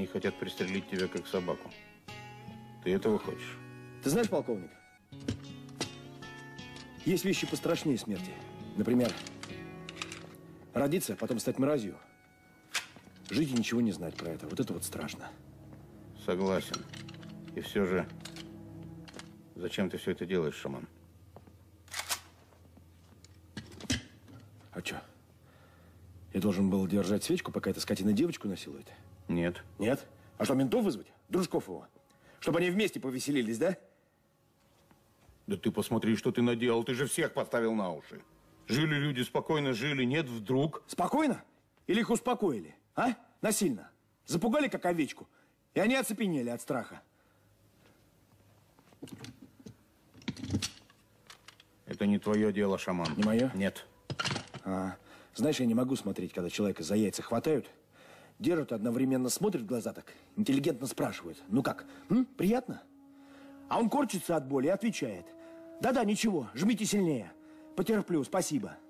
хотят пристрелить тебя как собаку. Ты этого хочешь? Ты знаешь, полковник, есть вещи пострашнее смерти. Например, родиться, потом стать мразью. Жить и ничего не знать про это. Вот это вот страшно. Согласен. И все же, зачем ты все это делаешь, шаман? А что? Я должен был держать свечку, пока эта скотина девочку насилует? Нет. Нет? А что, ментов вызвать? Дружков его? Чтобы они вместе повеселились, да? Да ты посмотри, что ты наделал. Ты же всех поставил на уши. Жили люди спокойно, жили. Нет, вдруг. Спокойно? Или их успокоили? А? Насильно. Запугали, как овечку. И они оцепенели от страха. Это не твое дело, шаман. Не мое? Нет. Знаешь, я не могу смотреть, когда человека за яйца хватают, держат, одновременно смотрят в глаза так, интеллигентно спрашивают. Ну как, приятно? А он корчится от боли и отвечает. Да-да, ничего, жмите сильнее. Потерплю, спасибо.